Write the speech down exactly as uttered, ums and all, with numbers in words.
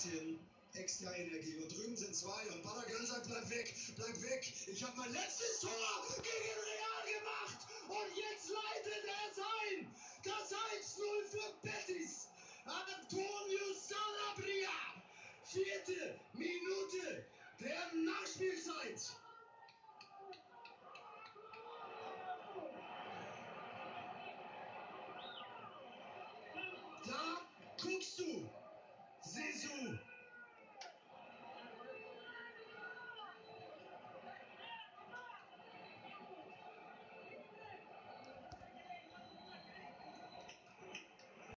bisschen extra Energie. Und drüben sind zwei und Balagan sagt, bleib weg, bleib weg. Ich habe mein letztes Tor gegen Real gemacht und jetzt leitet er es ein. Das eins null für Betis. Antonio Sanabria. Vierte Minute der Nachspielzeit.